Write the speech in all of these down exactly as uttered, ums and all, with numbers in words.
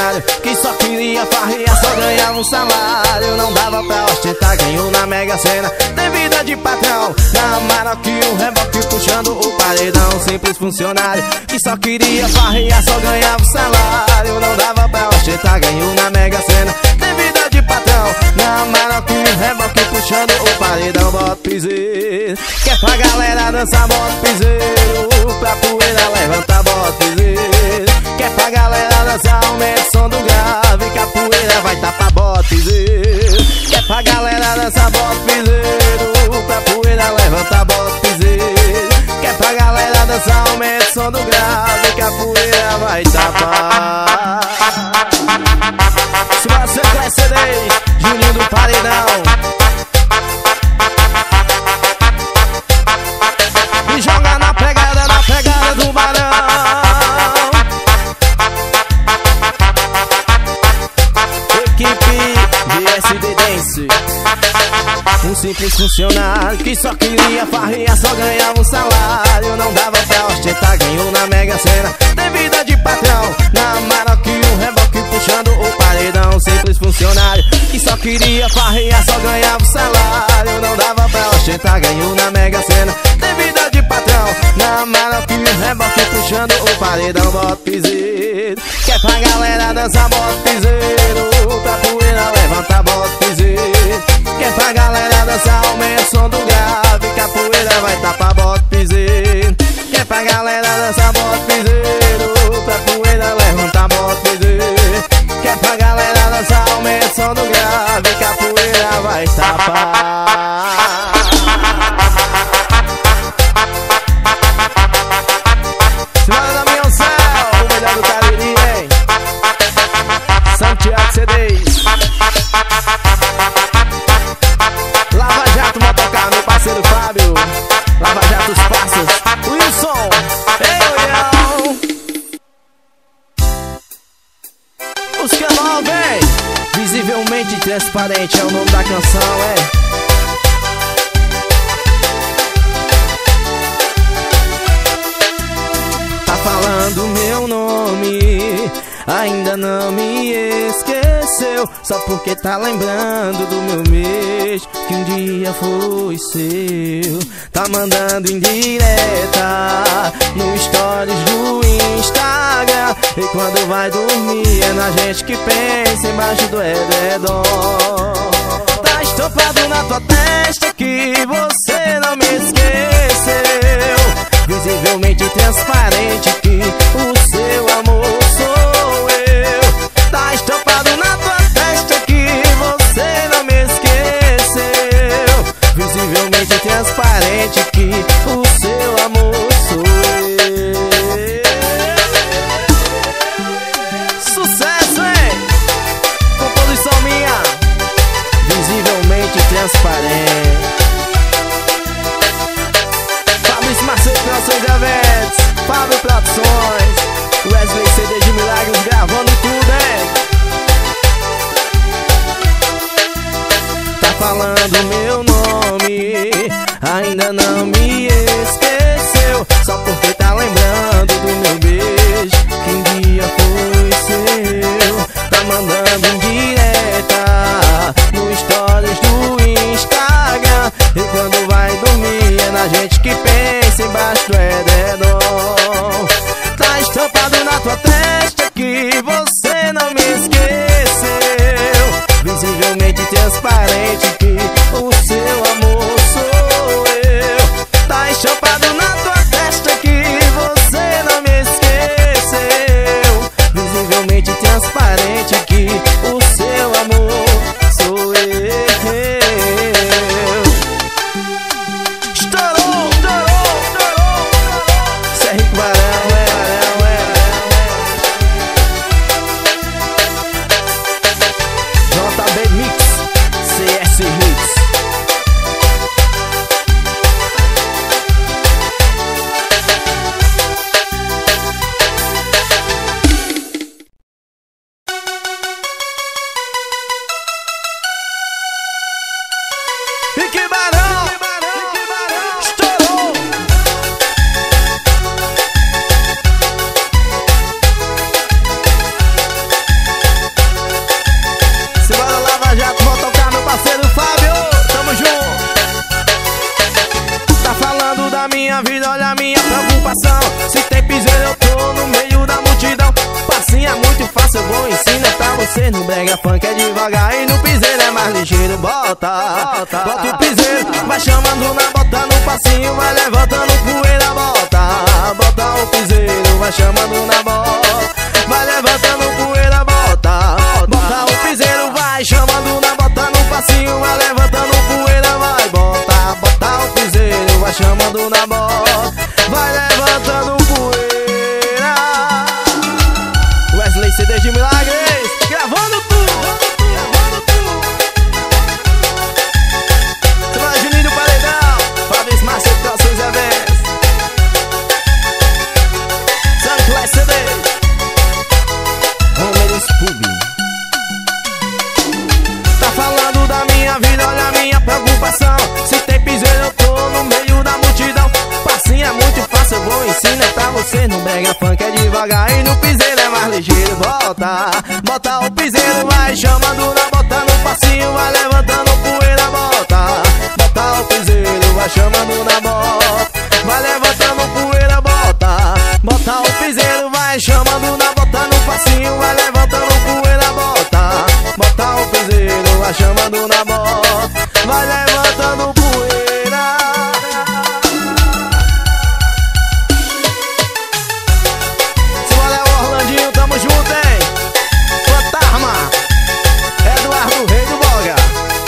funcionário que só queria farrear, só ganhava um salário. Não dava pra ostentar, ganhou na Mega Sena. Tem vida de patrão, na Amarok, um reboque puxando o paredão. Simples funcionário que só queria farrear, só ganhava um salário. Não dava pra ostentar, ganhou na Mega Sena. Tem vida de patrão, na Amarok, um reboque puxando o paredão. Bota piseiro, quer pra galera dançar, bota piseiro. Pra poeira levantar, bota piseiro. Quer pra galera dançar, aumenta o som do grave, que a poeira vai tapar, bota piseiro. Quer pra galera dançar, bota piseiro. Pra poeira levantar, bota piseiro. Quer pra galera dançar, aumenta o som do grave, que a poeira vai tapar. Se você quer C D, Juninho do Paredão. E joga na pegada, na pegada do barão. Equipe de S D Dance. Um simples funcionário que só queria farrear, só ganhava um salário. Não dava pra ostentar, ganhou na Mega Sena. Tem vida de patrão, na Amarok, um reboque puxando o paredão. Simples funcionário que só queria farrear, só ganhava um salário. Não dava pra ostentar, ganhou na Mega Sena. Tem vida de patrão, na Amarok, um reboque puxando o paredão. Bota piseiro, quer pra galera dançar, bota piseiro. Pra poeira levantar, bota piseiro. Quer pra galera dançar, aumenta o som do grave, que a poeira vai tapar, bota piseiro. Quer pra galera dançar, bota piseiro. Pra poeira levantar, bota piseiro. Quer pra galera dançar, aumenta o som do grave, que a poeira vai tapar. Senhora da Minha Céu, o melhor do Cariri, hein? Santiago C Ds. Lava Jato Motocar, meu parceiro Fábio. Lava Jato os Passos, Wilson. Eu, eu. Os canal, vem. Visivelmente transparente é o nome da canção, é. Tá falando meu nome, ainda não me esqueceu, só porque tá lembrando do meu beijo que um dia foi seu. Tá mandando indireta no stories do Instagram, e quando vai dormir é na gente que pensa embaixo do edredom. Tá estampado na tua testa que você não me esqueceu, visivelmente transparente que o seu amor sou eu. Tá estampado na tua testa que você não me esqueceu, visivelmente transparente que o seu amor sou eu. Sucesso, hein? Composição minha, visivelmente transparente. Fabrício Marcelo Produções e Eventos, Fábio Produções, Wesley C D de Milagres gravando tudo, hein? Tá falando meu nome, ainda não me esqueceu, só porque tá lembrando do meu beijo que um dia foi seu. Tá mandando indireta no stories do Instagram, e quando vai dormir é na gente que pensa embaixo do edredom. Tá estampado na tua testa que você não me esqueceu, visivelmente transparente que o seu amor sou eu. Tá estampado na tua testa que você não me esqueceu, visivelmente transparente que o seu amor sou eu. Estourou, estourou, estourou. Isso é Rico Barão, é, é, é. J B Mix, C S Hits. você no brega funk é devagar e no piseiro é mais ligeiro. Bota, bota, bota o piseiro, vai chamando na bota no passinho, vai levantando poeira. Bota, bota o piseiro, vai chamando na bota, vai levantando poeira. Bota, bota o piseiro, vai chamando na bota no passinho, vai levantando poeira. Vai, bota, bota o piseiro, vai chamando na bota, vai levantando poeira. Wesley C D de Milagres, gravando tudo, gravando tudo. Semana Juninho do Paredão, Fabrício Marcelo, Calções Eventos, Sancler C D, Romeiros Pub. Tá falando da minha vida, olha a minha preocupação. Se tem piseiro eu tô no meio da multidão. Passinho é muito fácil, eu vou ensinar pra você. No brega funk é devagar e no piseiro é mais ligeiro. Bota, bota o piseiro, vai chamando na bota no passinho, vai levantando poeira. Bota, bota o piseiro, vai chamando na bota, vai levantando poeira. Bota, bota o piseiro, vai chamando na bota no passinho, vai levantando poeira. Bota, bota o piseiro, vai chamando na bota, vai levantando poeira. Simbora, Orlandinho, tamo junto, hein? Fantasma, Eduardo, rei do Boga.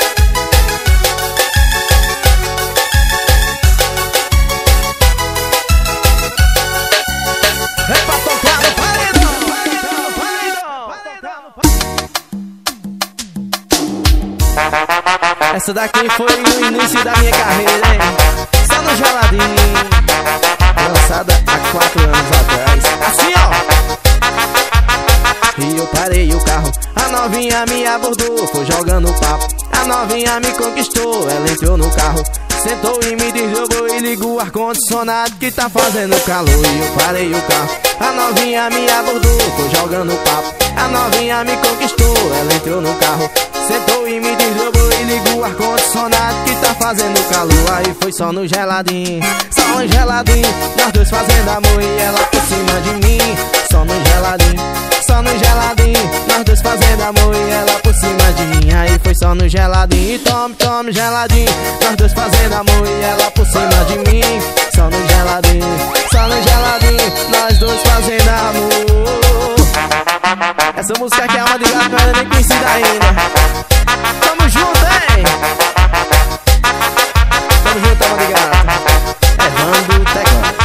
É pra tocar no paredão, paredão, paredão, paredão. Essa daqui foi o início da minha carreira, hein? Só no geladinho, lançada há quatro anos atrás. Assim, ó. E eu parei o carro, a novinha me abordou, foi jogando papo. A novinha me conquistou, ela entrou no carro, sentou e me desjogou e ligou o ar-condicionado que tá fazendo calor. E eu parei o carro, a novinha me abordou, foi jogando papo. A novinha me conquistou, ela entrou no carro, sentou e me desjogou e ligou o ar-condicionado que tá fazendo calor. Aí foi só no geladinho, só no geladinho, nós dois fazendo amor e ela por cima de mim. Só no geladinho, só no geladinho, nós dois fazendo amor e ela por cima de mim. Aí foi só no geladinho, e tome, tome geladinho, nós dois fazendo amor e ela por cima de mim. Só no geladinho, só no geladinho, nós dois fazendo amor. Essa música aqui é uma de gato, não era nem conhecida ainda. Tamo junto, hein? Tamo junto, tamo de gato. É Vando Teclado.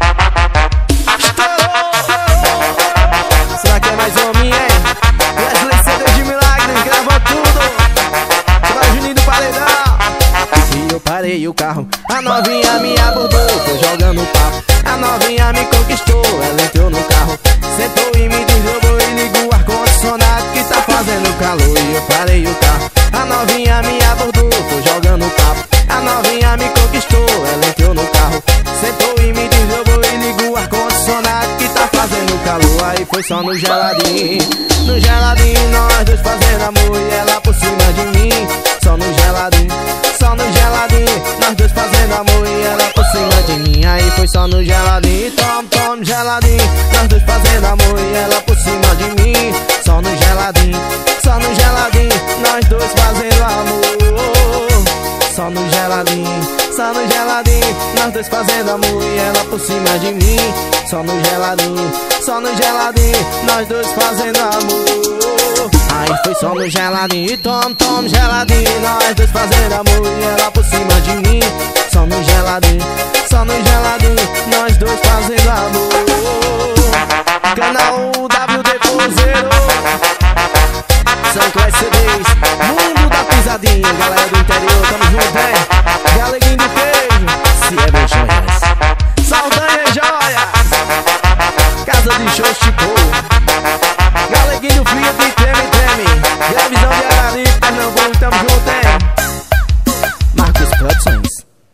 Será que é mais um homem, hein? Wesley C D de Milagres, grava tudo. Semana Juninho do Paredão. E eu parei o carro, a novinha me abordou, foi jogando papo. A novinha me conquistou, ela entrou no carro, sentou e me desjogou e ligou o ar-condicionado que tá fazendo calor. E eu parei o carro, a novinha me abordou, foi jogando papo. A novinha me conquistou, ela entrou no carro, sentou e me desjogou e ligou o ar-condicionado que tá fazendo calor. Aí foi só no geladinho, no geladinho, nós dois fazendo amor e ela por cima de mim. Só no geladinho, só no geladinho, nós dois fazendo amor e ela por cima de mim. Aí foi só no geladinho, tome, tome geladinho, nós dois fazendo amor e ela por cima de mim. Só no geladinho, só no geladinho, nós dois fazendo amor. Só no geladinho, só no geladinho, nós dois fazendo amor e ela por cima de mim. Só no geladinho, só no geladinho, nós dois fazendo amor. Aí foi só no geladinho, e tome, tome geladinho, nós dois fazendo amor e ela por cima de mim. Só no geladinho, só no geladinho, nós dois fazendo amor. Canal W D Cruzeiro, Sancler C Ds, Mundo da Pisadinha, galera do interior, tamo junto, hein? Galeguinho do queijo, se é bem joias, Saldanha Joias, Casa de Show Chico, Galeguinho do Frio de Treme Treme, Televisão de Araripe, Pernambuco, tamo junto, hein? Marcos Produções.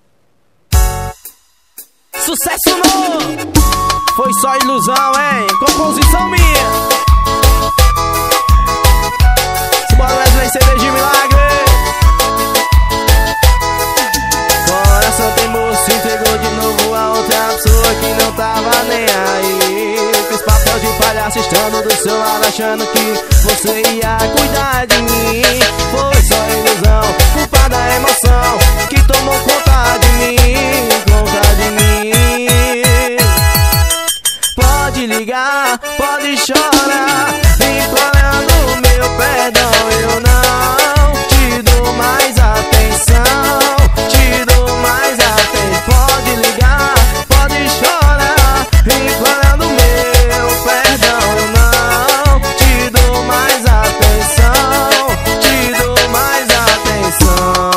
Sucesso novo! Foi só ilusão, hein? Composição minha. Simbora, Wesley C D de Milagre. Coração teimoso se entregou de novo a outra pessoa que não tava nem aí. Fiz papel de palhaço estando do seu lado achando que você ia cuidar de mim. Foi só ilusão, culpa da emoção que tomou conta de mim, conta de mim. Pode ligar, pode chorar, implorando meu perdão. Eu não te dou mais atenção, te dou mais atenção. Pode ligar, pode chorar, implorando meu perdão. Eu não te dou mais atenção, te dou mais atenção.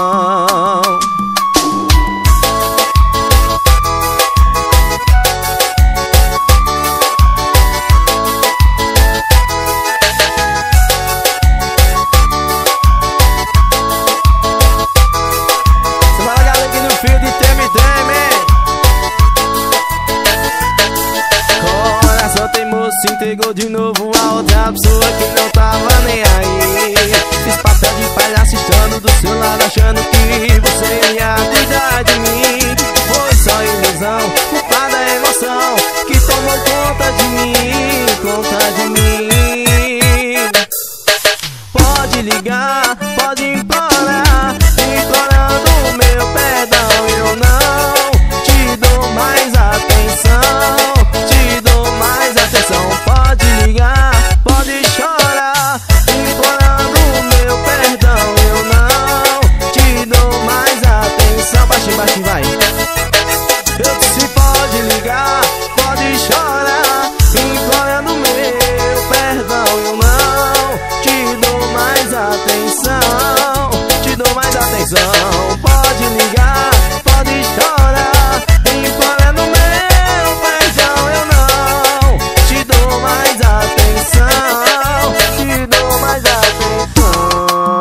Se entregou de novo a outra pessoa que não tava nem aí. Fiz papel de palhaço estando do seu lado, achando que você ia cuidar de mim. Foi só ilusão, culpa da emoção que tomou conta de mim, conta de mim. Pode ligar, pode implorar, implorando meu perdão. Eu não te dou mais atenção, te dou mais atenção. Pode ligar, pode chorar, implorando meu perdão. Eu não te dou mais atenção. Baixinho, baixinho, vai. Eu disse pode ligar, pode chorar, implorando meu perdão. Eu não te dou mais atenção, te dou mais atenção. Pode ligar, pode chorar, implorando meu perdão. Eu não te dou mais atenção, te dou mais atenção.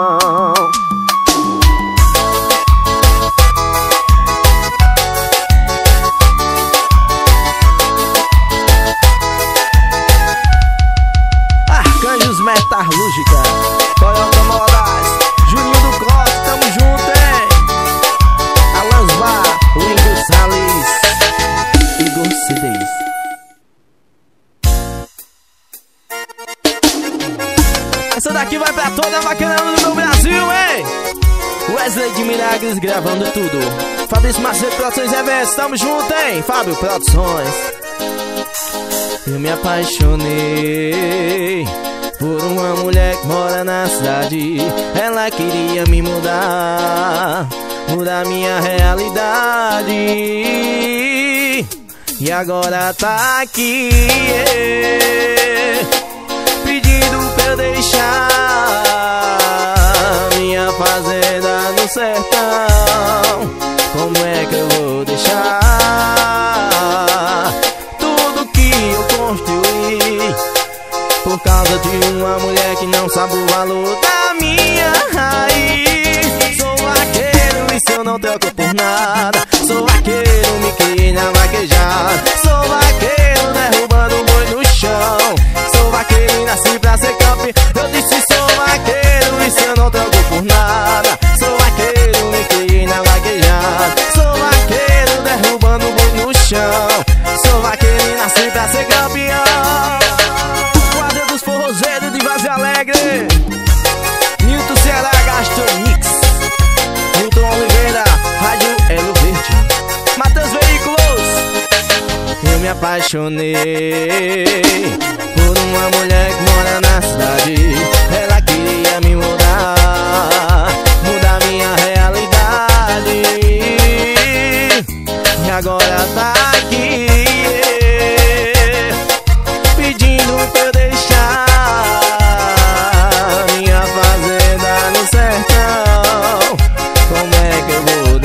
Arcanjos Metalúrgica, Toyota Moraes, Juninho do Cross, tamo junto, hein? Alan Bar, Wendel Salles, Igor Cidez. Essa daqui vai pra toda a vaqueirada do meu Brasil, hein? Wesley de Milagres gravando tudo. Fabrício Macedo Produções Eventos, tamo junto, hein? Fábio Produções. Eu me apaixonei por uma mulher que mora na cidade. Ela queria me mudar, mudar minha realidade. E agora tá aqui, yeah, pedindo pra eu deixar minha fazenda no sertão. Como é que eu vou deixar tudo que eu construí por causa de uma mulher que não sabe o valor da minha raiz? Sou vaqueiro e se eu não troco por nada. Sou vaqueiro, me criei na vaquejada. Sou vaqueiro, derrubando o boi no chão. Sou vaqueiro e nasci pra ser campeão. Eu disse sou vaqueiro e se eu não troco por nada. Sou vaqueiro, me criei na vaquejada. Sou vaqueiro, derrubando o boi no chão. Sou vaqueiro e nasci pra ser campeão. Quadra dos forrozeiros de Vazio Alegre, Nilton Ceará Gastromix, Nilton Oliveira, Rádio Elo Verde, Matheus Veículos. Eu me apaixonei por uma mulher que mora na cidade. Ela queria me mudar, mudar minha realidade. E agora tá aqui, yeah, pedindo pra eu deixar minha fazenda no sertão. Como é que eu vou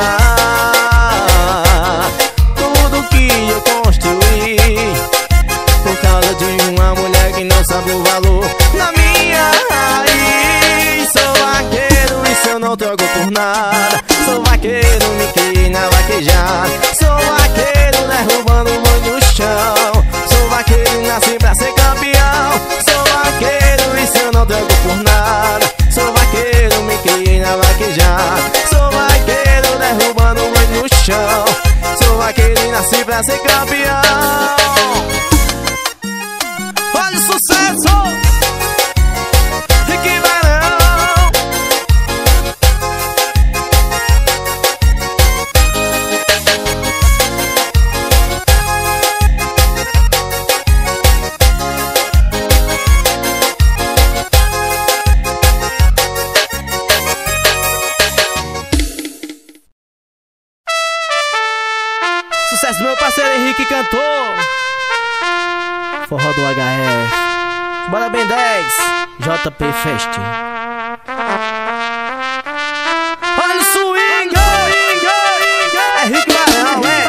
deixar tudo que eu construí por causa de uma mulher que não sabe o valor da minha raiz? Sou vaqueiro e se eu não troco por nada. Sou vaqueiro, me criei na vaquejada. Sou vaqueiro, derrubando o boi no chão. Sou vaqueiro e nasci pra ser campeão. Sou vaqueiro e se eu não troco por nada. Sou vaqueiro, me criei na vaquejada. Sou vaqueiro, derrubando o boi no chão. Sou vaqueiro e nasci pra ser campeão. Olha o sucesso! que cantou forró do H F. Bora bem dez, J P Fest. Olha o swing, é Rick Barão, é.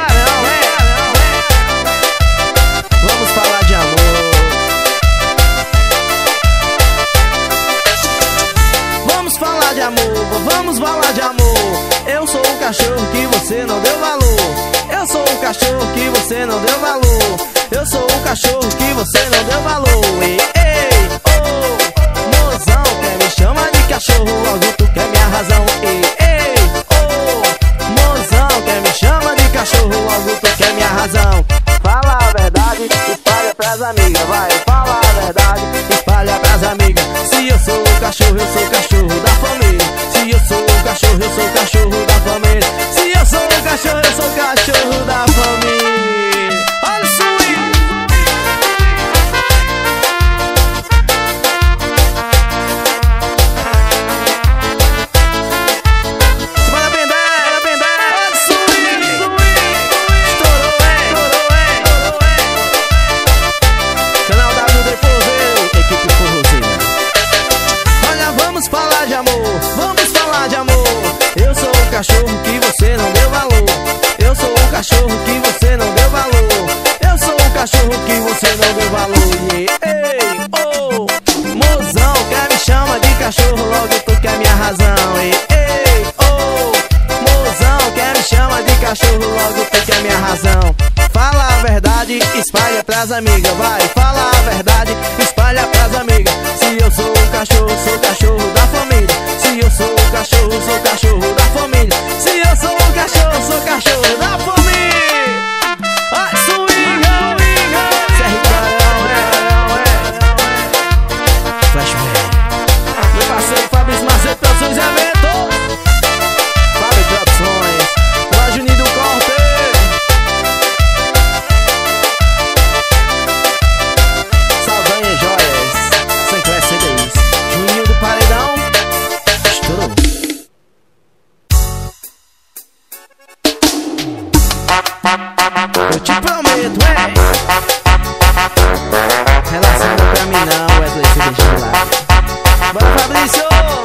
Vamos falar de amor. Vamos falar de amor, vamos falar de amor. Eu sou o cachorro que você não deu valor. Eu sou o cachorro que você não deu valor. Eu sou o cachorro que você não deu valor. Ei, ei, oh, mozão, quer me chama de cachorro, logo tu quer minha razão. Ei, ei, oh, mozão, quer me chama de cachorro, logo tu quer minha razão. Fala a verdade, espalha pras amigas, vai. Fala a verdade, espalha pras amigas. Se eu sou o cachorro, eu sou o cachorro da família. Se eu sou o cachorro, eu sou o cachorro da família. Se eu sou o cachorro, eu sou o cachorro da família. Olha o swing. Bora bem dez, bora bem dez. Olha o swing. Estourou, hein, estourou, hein. Canal W D Forrozeiro, equipe Forrozeira. Olha, vamos falar de amor, vamos falar de amor. Eu sou o cachorro que você não deu valor. Eu sou o cachorro que você não deu valor. Eu sou o cachorro que você não deu valor. Ei, ei, oh, mozão, quer me chama de cachorro, logo tu quer minha razão. Ei, ei, oh, mozão, quer me chama de cachorro, logo tu quer minha razão. Fala a verdade, espalha pras amigas, vai. Fala a verdade, espalha pras amigas. Se eu sou o cachorro, sou o cachorro da família. Se eu sou o cachorro, sou o cachorro da família. Se eu sou o cachorro, sou o cachorro da família. Ah, swing, Zé Ricarão, é. Flashman. Meu parceiro Fabrício Macedo, Produções e Eventos. Fábio Produções. Loja Unido Corte. Saldanha Joias. Sinclair C Ds. Juninho do Paredão. Estourou. Eu te prometo, é. Relação não pra mim não, Wesley C D de lá. Bora, Fabrício.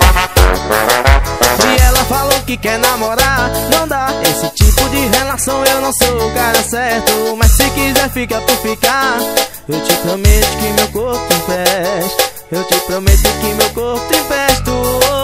E ela falou que quer namorar, não dá. Esse tipo de relação eu não sou o cara certo. Mas se quiser fica por ficar. Eu te prometo que meu corpo te empresto. Eu te prometo que meu corpo te empresto.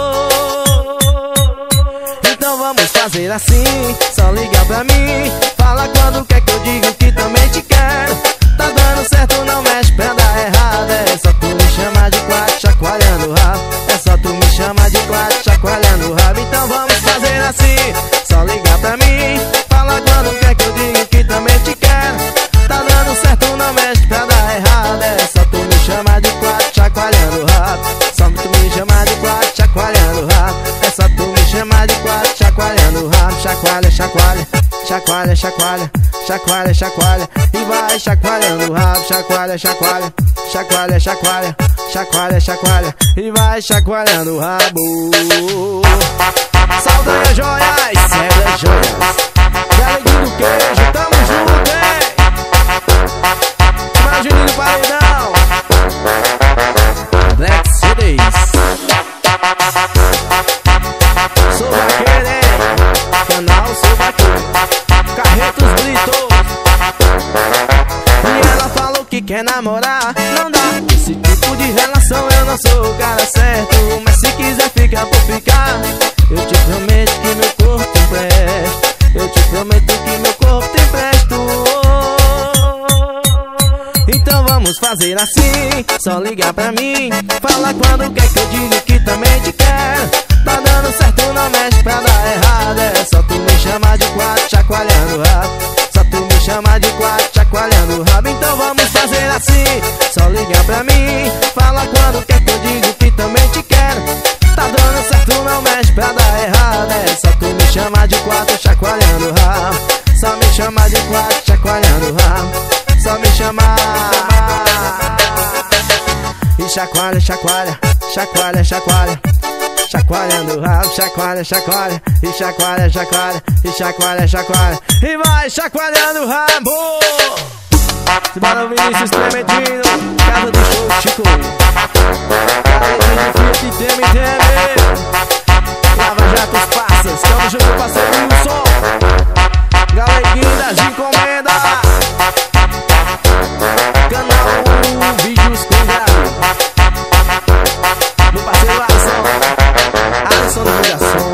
Então vamos fazer assim, só liga pra mim. Fala quando quer que eu diga que também te quero. Tá dando certo, não mexe pra dar errado. É só tu me chamar de quatro, chacoalhando o rabo. É só tu me chamar de quatro, chacoalhando o rabo. Então vamos fazer assim, só liga pra mim. Fala quando quer que eu diga que também te quero. Tá dando certo, não mexe pra dar errado. É só tu me chamar de quatro, chacoalhando o rabo. Só tu me chamar de quatro, chacoalhando o rabo. É só tu me chamar de quatro, chacoalhando o rabo. Chacoalha, chacoalha, chacoalha, chacoalha, chacoalha, chacoalha. E vai chacoalhando o rabo. Chacoalha, chacoalha, chacoalha, chacoalha, chacoalha, chacoalha. E vai chacoalhando o rabo. Saldanha Joias, Cedra Joias. Galeguinho do Queijo, tamo junto, hein? Juninho do Paredão. Black C Ds. Sou vaqueiro, hein? Canal Sou Vaqueiro. Carretos Brito. E ela falou que quer namorar, não dá. Esse tipo de relação eu não sou o cara certo. Mas se quiser ficar por ficar. Eu te prometo que meu corpo te empresto. Eu te prometo que meu corpo te empresto. Então vamos fazer assim, só ligar pra mim. Fala quando quer que eu diga que também te quero. Tá dando certo, não mexe pra dar errado. É só tu me chamar de quatro, chacoalhando o rabo. Só tu me chamar de quatro, chacoalhando o rabo. Então vamos fazer assim, só ligar pra mim. Fala quando quer que eu diga que também te quero. Tá dando certo, não mexe pra dar errado. É só tu me chamar de quatro, chacoalhando o rabo. Só me chamar de quatro, chacoalhando o rabo. Só me chamar. E chacoalha, chacoalha, chacoalha, chacoalha, chacoalhando o rabo, chacoalha, chacoalha, e chacoalha, chacoalha, e chacoalha, chacoalha, e vai chacoalhando o rabo. Simbora o Vinícius Clementino, casa do show Chico, Galeguinha, Fiat, Teme, Teme, Lava Jato, os Passas, tamo junto, parceiro Wilson, Galeguinha das encomendas, canal Vídeos com Gabi, meu parceiro Alisson, Alisson da Ligação.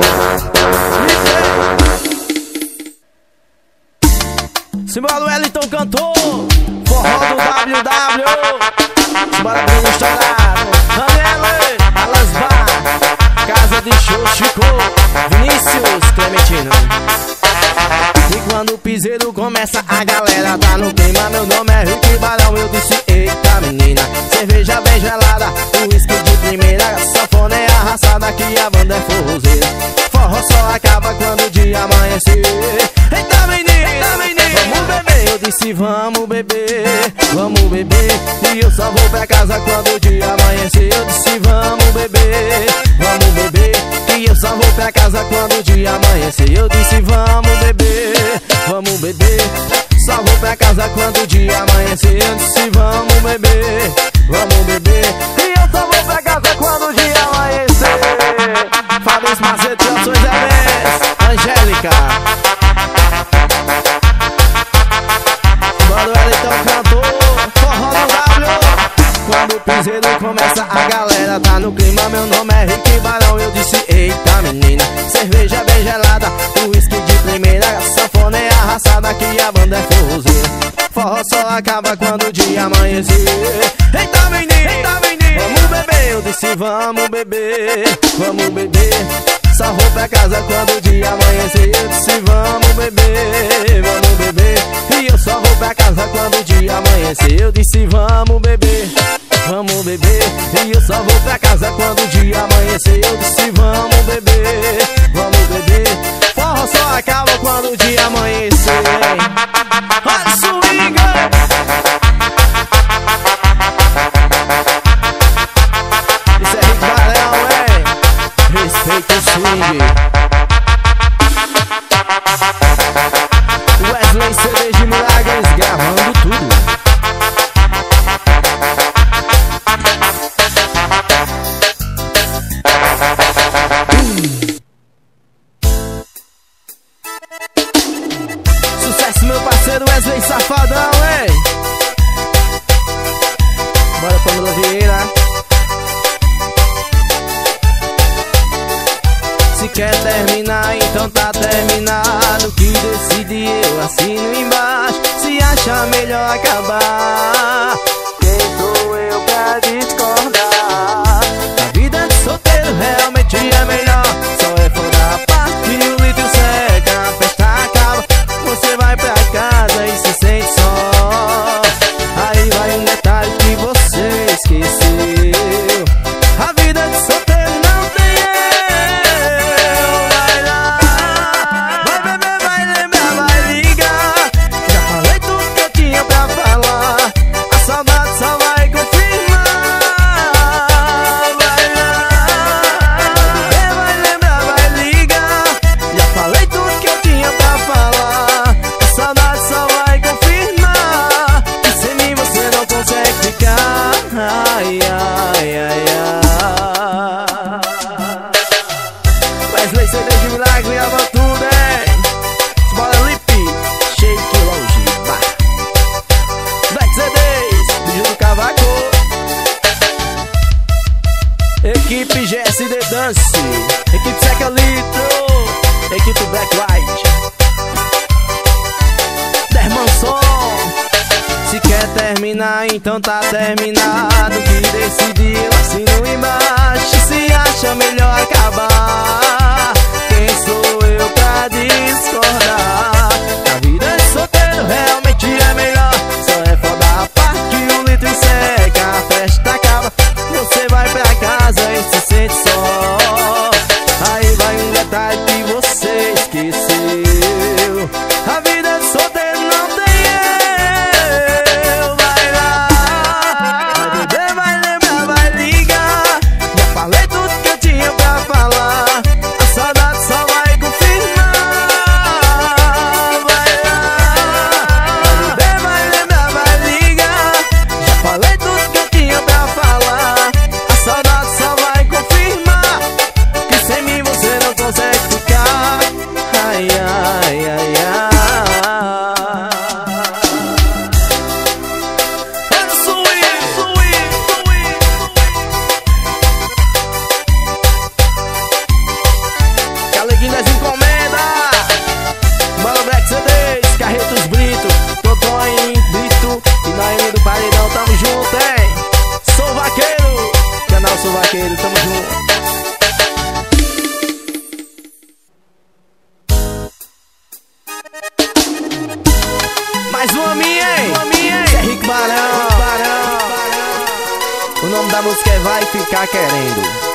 Simbora o Wellington cantor, forró do W W. Simbora Bruno Estourado, Daniele, Alas Bar, casa de show Chico, Vinícius Clementino. E quando o piseiro começa, a galera tá no clima. Meu nome é Rick Barão, eu disse eita menina. Cerveja bem gelada, uísque de primeira, sanfona é arrasada, que a banda é forrozeira. Forró só acaba quando o dia amanhecer. Eita menina, eita menina, vamos beber. Eu disse vamos beber, vamos beber. E eu só vou pra casa quando o dia amanhecer. Eu disse vamos beber, vamos beber. E eu só vou pra casa quando o dia amanhecer. Eu disse vamos beber, vamos beber. Só vou pra casa quando o dia amanhecer. Eu disse vamos beber, vamos beber. E eu só vou pra casa quando o dia amanhecer. Fabrício Macedo, Ações Eves, Angélica. Quando ele então cantou, forró no W. Quando o piseiro começa, a galera tá no clima. Meu nome é Rick Barão, eu disse eita menina. Cerveja bem gelada, uísque de primeira, sanfona é arrasada, que a banda é forrozeira. Forró só acaba quando o dia amanhecer. Eita menina, eita menina, vamos beber. Eu disse vamos beber, vamos beber. Só vou pra casa quando o dia amanhecer. Eu disse vamos beber, vamos beber. E eu só vou pra casa quando o dia amanhecer. Eu disse vamos beber, vamos beber. E eu só vou pra casa quando o dia amanhecer. Eu disse vamos beber, vamos beber. Forró só acaba quando o dia amanhecer. Olha o swing. Isso é Rick Barão, hein? Respeita o swing. Wesley C D de Milagres gravando tudo. Sucesso, meu parceiro Wesley Safadão, hein? Bora, Pamela Vieira. Se quer terminar, então tá terminado. Que decide eu assino embaixo. Se acha melhor acabar, quem sou eu pra discordar? A vida de solteiro realmente é melhor. Só é foda a parte e o litro seca, a festa acaba, você vai pra casa e se sente só. Aí vai um detalhe que você esqueceu. A vida de solteiro não tem eu. Vai lá, vai beber, vai lembrar, vai ligar. Já falei tudo que eu tinha pra falar. A saudade só vai confirmar. Vai lá, vai beber, vai lembrar, vai ligar. Já falei tudo que eu tinha pra falar. A saudade só vai confirmar. E sem mim você não consegue ficar. Ai, ai, ai, ai. Wesley C D de Milagre, grava tudo, hein? Bora Lipe, Shake Longe, bah. Black C Ds, vídeo do Cavaco. Equipe G S D Dance, equipe Seca Litro, equipe Black White, Dermanson. Se quer terminar, então tá terminado. Que decidi eu assino embaixo. Se acha melhor acabar, quem sou eu pra discordar? A vida de solteiro realmente é melhor. Só é foda a parte e o litro seca, a festa acaba, você vai pra casa e se sente só. Aí vai um detalhe que você esqueceu. A vida de solteiro não tem eu. Vai lá, vai beber, vai lembrar, vai ligar. parceiro, tamo junto. Mais uma minha, hein? Uma minha, hein? Zé Rico Barão, Barão. O nome da música é Vai Ficar Querendo.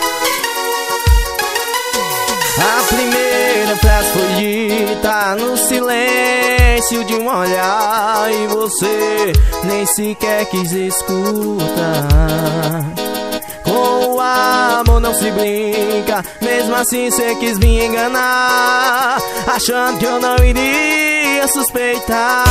A primeira frase foi dita no silêncio de um olhar, e você nem sequer quis escutar. Com o amor não se brinca, mesmo assim cê quis me enganar, achando que eu não iria suspeitar.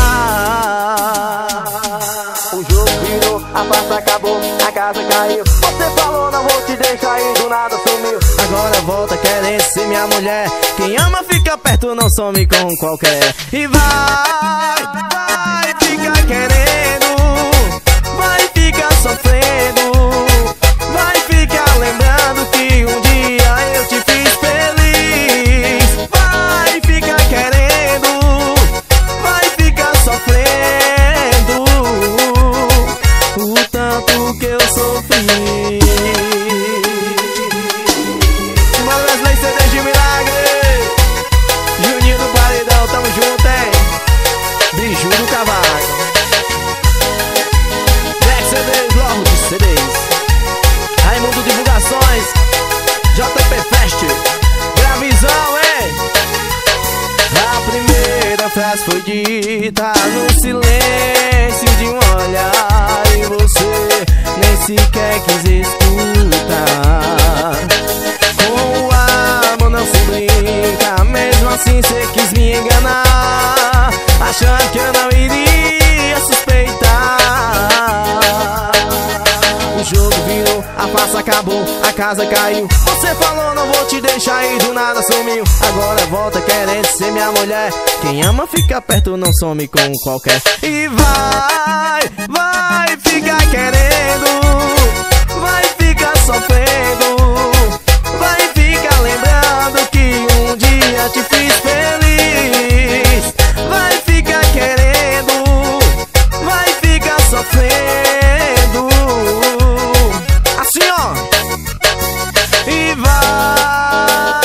O jogo virou, a farsa acabou, a casa caiu. Você falou não vou te deixar e do nada sumiu. Agora volta querendo ser minha mulher. Quem ama fica perto, não some com qualquer. E vai, vai ficar querendo, vai ficar sofrendo, vai ficar lembrando que um dia eu te fiz feliz. Vai ficar querendo, vai ficar sofrendo o tanto que eu sofri. Simbora Wesley C D de Milagre, Juninho do Paredão, tamo junto, hein? Biju do Cavaco, Black C Ds, Lorde C Ds, Raimundo Divulgações, J P Fest, Gravizão, hein? A primeira frase foi dita no silêncio de um olhar, e você nem sequer quis escutar. Com o amor não se brinca, mesmo assim cê quis me enganar, achando que eu não iria suspeitar. O jogo virou, a farsa acabou, a casa caiu. Você falou não vou te deixar e do nada sumiu. Agora volta querendo ser minha mulher. Quem ama fica perto, não some com qualquer. E vai, vai ficar querendo, vai ficar sofrendo, vai ficar lembrando que um dia te fiz feliz. Vai ficar querendo, vai ficar sofrendo, assim ó. E vai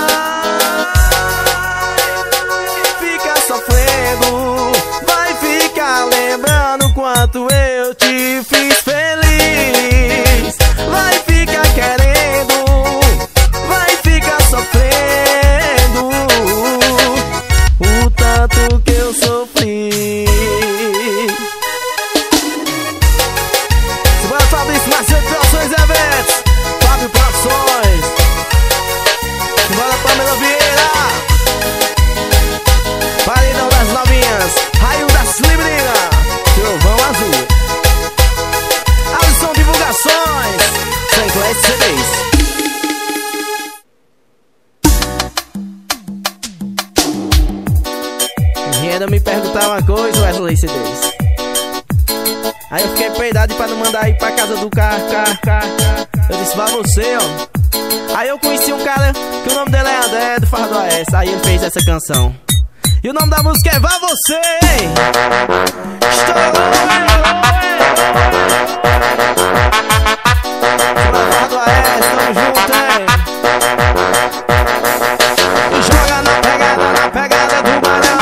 ficar sofrendo, vai ficar lembrando quanto eu te fiz feliz. Vai ficar querendo, vai ficar sofrendo o tanto que eu sofri. Simbora Fabrício Marcelo, Produções e Eventos, Fábio Produções. Simbora Pamela Vieira, Paredão das Novinhas, Raio das Librina, Trovão Azul, Alisson Divulgações, Sancler C Ds. Ainda me perguntar uma coisa, Wesley C Ds. Aí eu fiquei peidado pra não mandar ir pra casa do carro, carro, carro, carro. Eu disse, vá você, ó. Aí eu conheci um cara que o nome dele é André, do Fardo Oeste. Aí ele fez essa canção. E o nome da música é Vá Você, hein? Estourou, Fardo Oeste, tamo junto, hein? E joga na pegada, na pegada do Barão.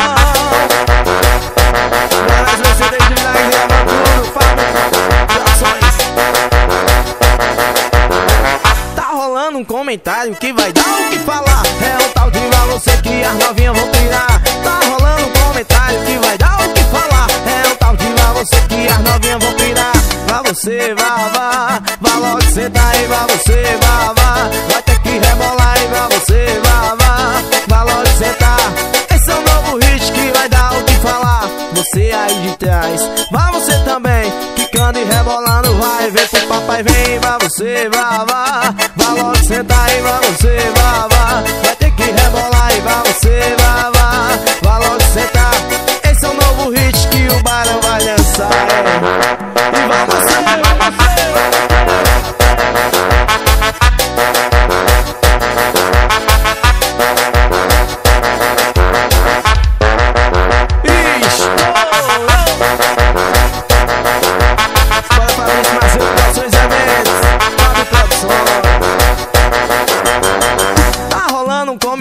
Um comentário que vai dar o que falar. É o tal de Vá Você que as novinhas vão pirar. Tá rolando um comentário que vai dar o que falar. É o tal de Vá Você que as novinhas vão pirar. Vá você, vá, vá, vá logo sentar aí, vá você, vá, vá. Vai ter que rebolar e vá você, vá, vá, vá logo sentar. Esse é um novo hit que vai dar o que falar. Você aí de trás, vá você também, quicando e rebolando, vai ver pro papai vem. Vá você, vá, vá, vá logo sentar aí, vá você, vá, vá. Vai ter que rebolar e vá você, vá, vá, vá logo sentar. Esse é um novo hit que o Barão vai lançar, é. E vá você, vá você. Bora Fabrício Marcelo, Produções e Eventos, Fábio Produções.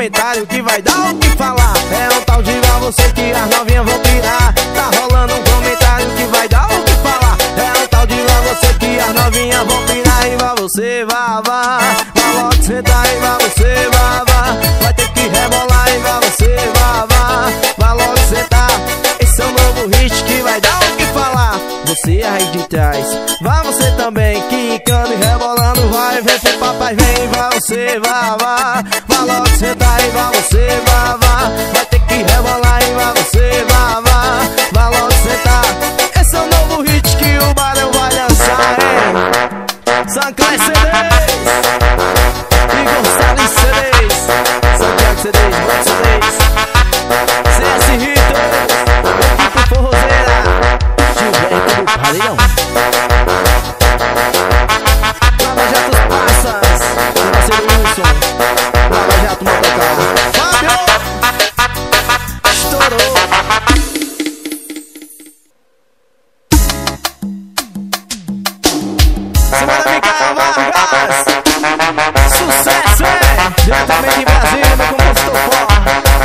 comentário que vai dar o que falar. É um tal de igual você que as novinhas vão pirar. Tá rolando um comentário que vai dar o que falar. É um tal de igual você que as novinhas vão pirar. E vai você, vá, vá, vai logo sentar e vai você, vá, vá. Vai ter que rebolar e vai você, vá, vá, vai logo sentar. Esse é o novo hit que vai dar o que falar. Você aí de trás, vá você também, quicando e rebolando. Vai, vem pro papai, vem, vai você, vá, vá, vai logo sentar e vai você, vá, vá. Vai ter que rebolar e vai você, vá, vá, vai logo sentar. Esse é o novo hit que o Barão vai lançar, hein? Sancler C Ds, Igor Salles C Ds, Santiago C Ds, Blanco C Ds, C S Rito, equipe forrozeira, Gilberto do Paredão, Lava Jato Passas, meu parceiro Wilson, Lava Jato Motocar, Fábio, estourou. Semana Micael Vargas, sucesso, é! Diretamente em Brasília, meu compositor forte.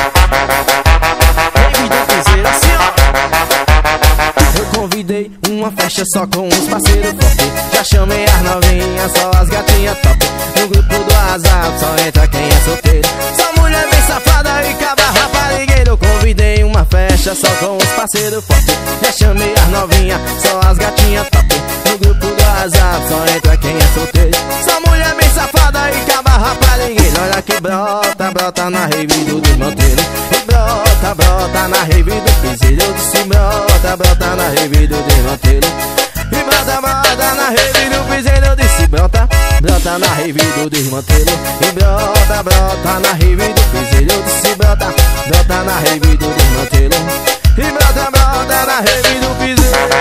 David do Piseiro, assim ó. Eu convidei uma festa só com uns parceiros fortes. Já chamei as novinhas, só as gatinhas top. No grupo do WhatsApp só entra quem é solteiro. Só mulher bem safada e caba raparigueiro. Eu convidei uma festa só com uns parceiros fortes. Já chamei as novinhas, só as gatinhas top. No grupo do WhatsApp só entra quem é solteiro. Só mulher bem safada e caba raparigueiro. Olha que brota, brota na rave do desmanteiro. E brota, brota na rave do piseiro. Eu disse brota, brota na rave do desmanteiro. E brota, brota na rave do piseiro. Eu disse brota, brota na rave do desmanteiro. E brota, brota na rave do piseiro. Eu disse brota, brota na rave do desmanteiro. E brota, brota na rave do piseiro.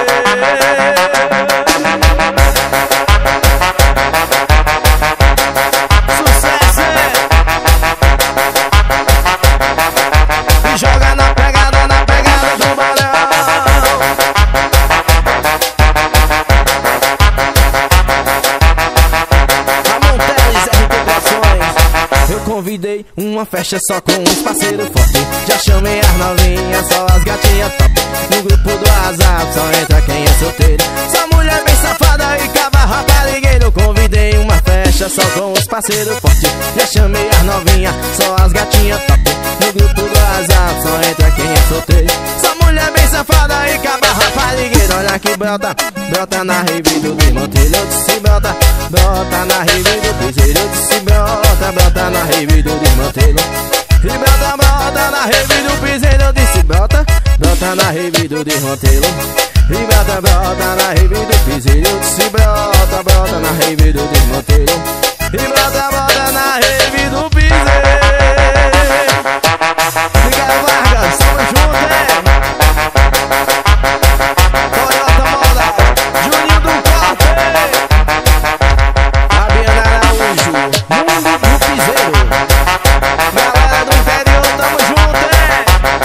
Sucesso, é! E joga na pegada, na pegada do balão. Ramon Teles, R P Produções. Eu convidei uma festa só com uns parceiros fortes. Já chamei as novinhas, só as gatinhas top. No grupo do WhatsApp só entra quem é solteiro. Só mulher bem safada e caba raparigueiro. Eu convidei uma festa só com os parceiros fortes. Já chamei as novinhas, só as gatinhas top. No grupo do WhatsApp só entra quem é solteiro. Só mulher bem safada e caba raparigueiro. Olha que brota, brota na rave do desmanteiro. Eu disse brota, brota na rave do piseiro. Eu disse brota, brota na rave do desmanteiro. E brota, brota na rave do piseiro. Eu disse brota, brota na rave do desmanteiro. E brota, brota na rave do piseiro. Eu disse brota, brota na rave do desmanteiro. E brota, brota na rave do piseiro. Micael Vargas, tamo junto, é! Toyota Moda, Juninho do Corte, Fabiana Araújo, Mundo do Piseiro. Galera do interior, tamo junto, é!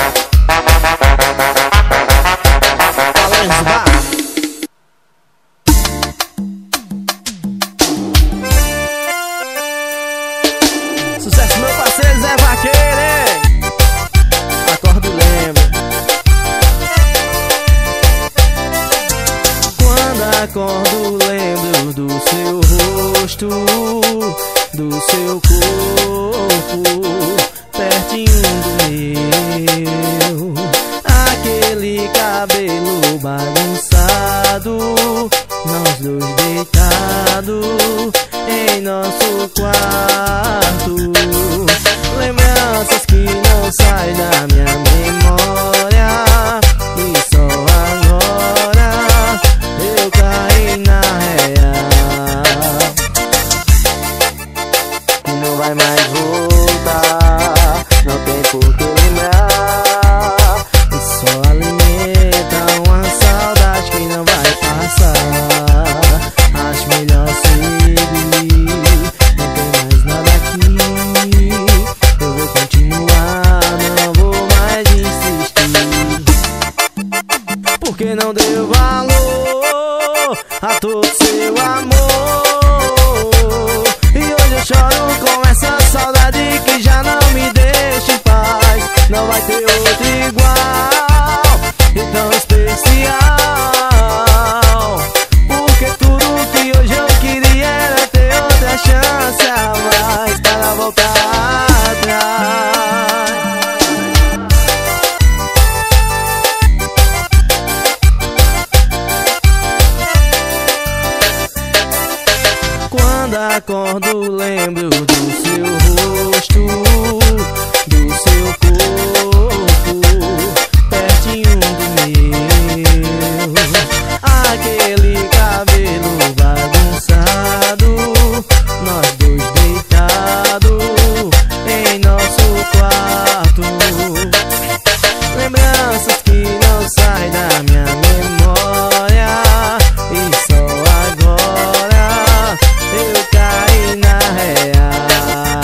Alan Bar. Sucesso, meu parceiro Zé Vaqueiro, hein? Acordo e lembro. Quando acordo lembro do seu rosto, do seu corpo, pertinho do meu. Aquele cabelo bagunçado, nós dois deitados em nosso quarto. Lembranças que não saem da minha memória. E só agora eu caí na real. E não vai mais voltar, não tem por que lembrar. E só alimenta uma saudade que não vai passar. Acho melhor seguir, não tem mais nada aqui. Eu vou continuar, não vou mais insistir. Porque não deu valor a todo seu amor. E hoje eu choro com essa saudade meu, do seu rosto, do seu corpo, pertinho do meu. Aquele cabelo bagunçado, nós dois deitados em nosso quarto. Lembranças que não saem da minha memória, e só agora eu caí na real,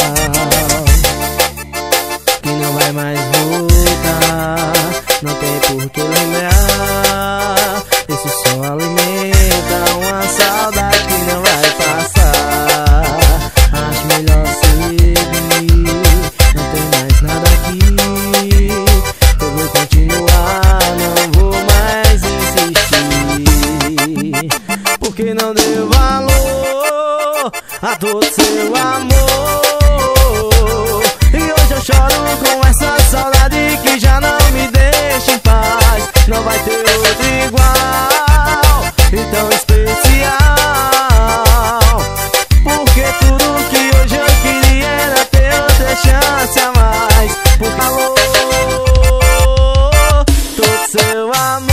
que não vai mais voltar, não tem por que lembrar. Isso só alimenta uma saudade que não vai passar. Acho melhor seguir, não tem mais nada aqui. Eu vou continuar, não vou mais insistir, porque não deu valor a todo seu amor. E hoje eu choro com essa saudade que já não me deixa em paz. Não vai ter outro igual e tão especial, porque tudo que hoje eu queria era ter outra chance a mais. Por calor, todo seu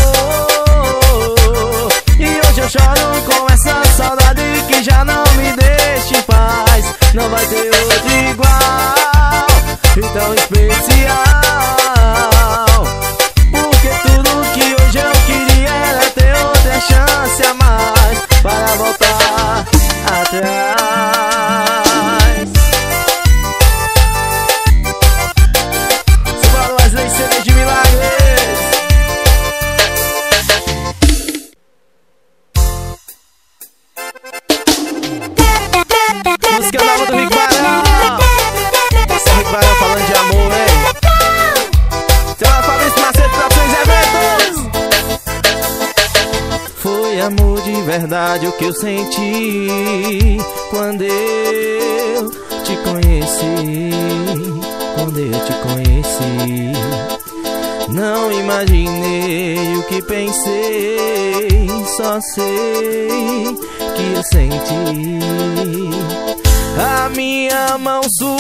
amor. E hoje eu choro com essa saudade que já não me deixa em paz. Não vai ter outro igual e tão especial, porque tudo que hoje eu queria era ter outra chance a mais para voltar atrás. Simbora, Wesley, C D de Milagres. Música nova do Rick Barão. Esse é o Rick Barão falando de amor, hein? Seu Fabrício Macedo, Trações Eventos. Foi amor de verdade o que eu senti quando eu te conheci. Quando eu te conheci, não imaginei o que pensei, só sei que eu senti. A minha mão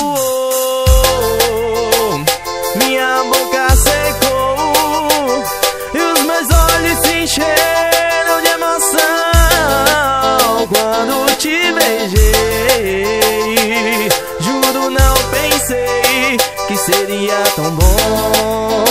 suou, minha boca secou e os meus olhos se encheram de emoção quando te beijei. Juro, não pensei que seria tão bom.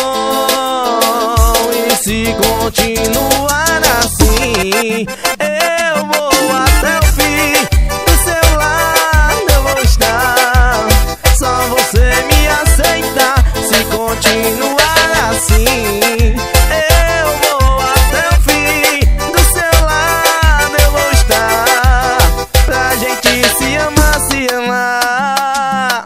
E se continuar assim, eu vou até o fim. Do seu lado eu vou estar, só você me aceitar. Se continuar assim, eu vou até o fim. Do seu lado eu vou estar, pra gente se amar, se amar.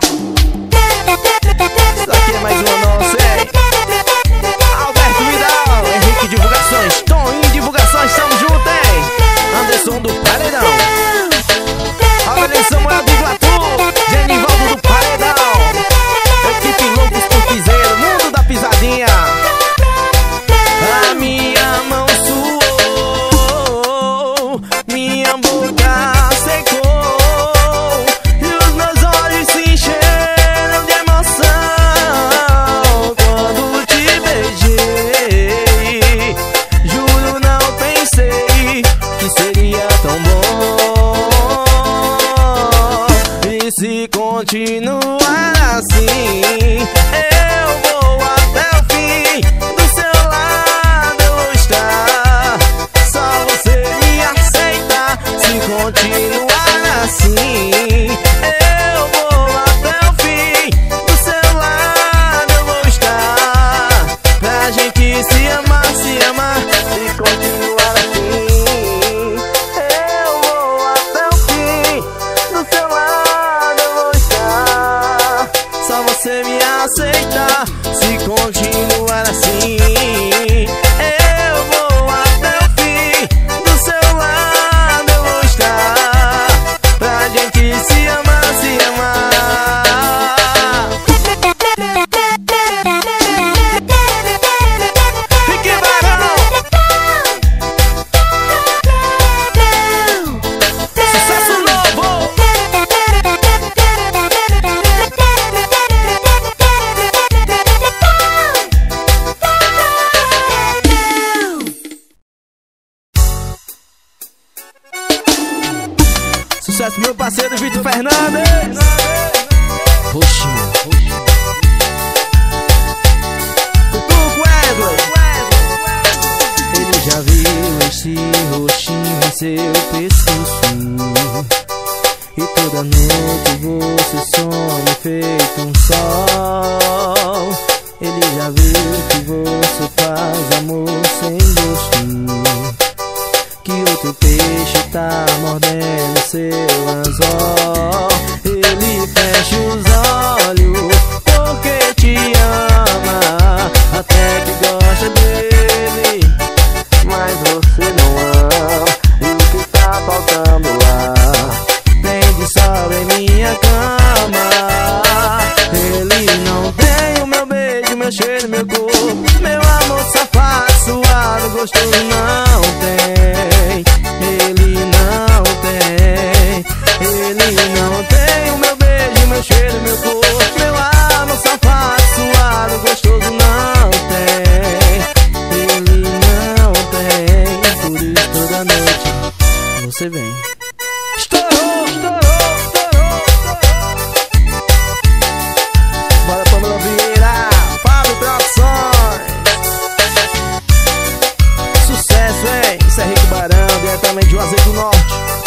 Isso aqui é mais uma nossa, hein? Alberto Vidal, Henrique Divulgações, Toninho Divulgações, tamo junto, hein? Anderson do Paredão, Aurélio Samuel do Iguatu, Genivaldo do Paredão, equipe Loucos por Piseiro, mundo da pisadinha. A minha mão suou, minha boca secou e os meus olhos se encheram de emoção quando te beijei. Juro, não pensei que seria tão bom. E se continuar assim, eu vou até o fim. Do seu lado eu vou estar, só você me aceitar. Se continuar assim, eu vou até o fim. Do seu lado eu vou estar, pra gente se amar, se amar. Se continuar assim, eu vou até o fim. Do seu lado eu vou estar, só você me aceitar. Se continuar assim, eu vou até o fim. Do seu lado eu vou estar, pra gente Vitor Fernandes. Roxinho. Cutuco Edward. Ele já viu esse roxinho em seu pescoço, e toda noite você some feito um sol. Ele já viu que você faz amor sem gosto, que outro peixe tá mordendo seu anzol. Ele fecha os olhos porque te ama, até que gosta dele, mas você não ama. E o que tá faltando lá tem de sobra em minha cama. Ele não tem o meu beijo, meu cheiro, meu corpo, meu amor safado, suado, gostoso, não tem. Ele não tem. Ele não tem o meu beijo, meu cheiro, meu corpo, meu amor safado, suado, gostoso, não tem. Ele não tem. Por isso toda noite você vem. Estourou, estourou, estourou, estourou. Bora, Pamela Vieira, Fábio Produções. Sucesso, hein? Isso é Rico Barão, diretamente de Juazeiro do Norte.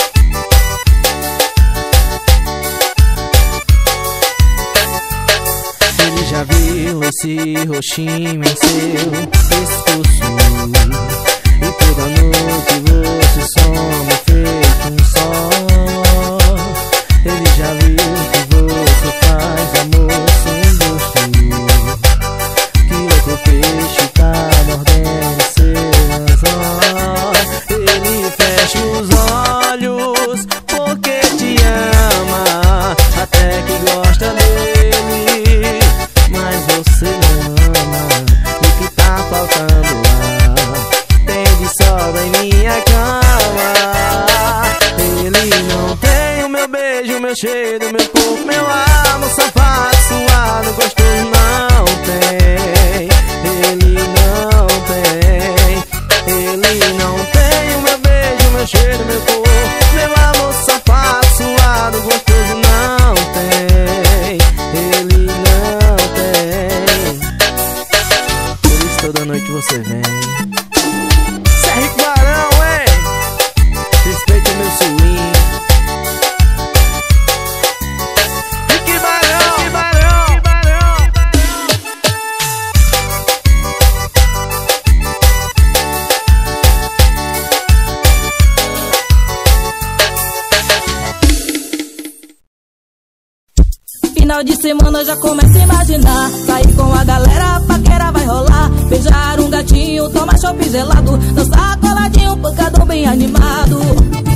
Ele já viu esse roxinho em seu pescoço, e toda noite você some feito um sol. Ele já viu que você faz amor sem gosto, que outro peixe tá mordendo seu anzol. Ele fecha os olhos porque te ama, até que gosta dele, mas você não ama. O que tá faltando lá tem de sobra em minha cama. Ele não tem o meu beijo, meu cheiro, meu corpo, meu amor safado, suado, gostoso, não tem. Ele não tem. Ele não tem o meu beijo, meu cheiro, meu corpo, meu amor safado, suado, gostoso, não tem. Ele não tem. Por isso toda noite você vem. Cê é Rico Barão, hein? Respeita o meu swing. Rico Barão, Rico Barão, Rico Barão. Final de semana eu já começo a imaginar, sair com a galera, a paquera vai rolar, beijar um gatinho, tomar chopp gelado, dançar coladinho, pancadão bem animado.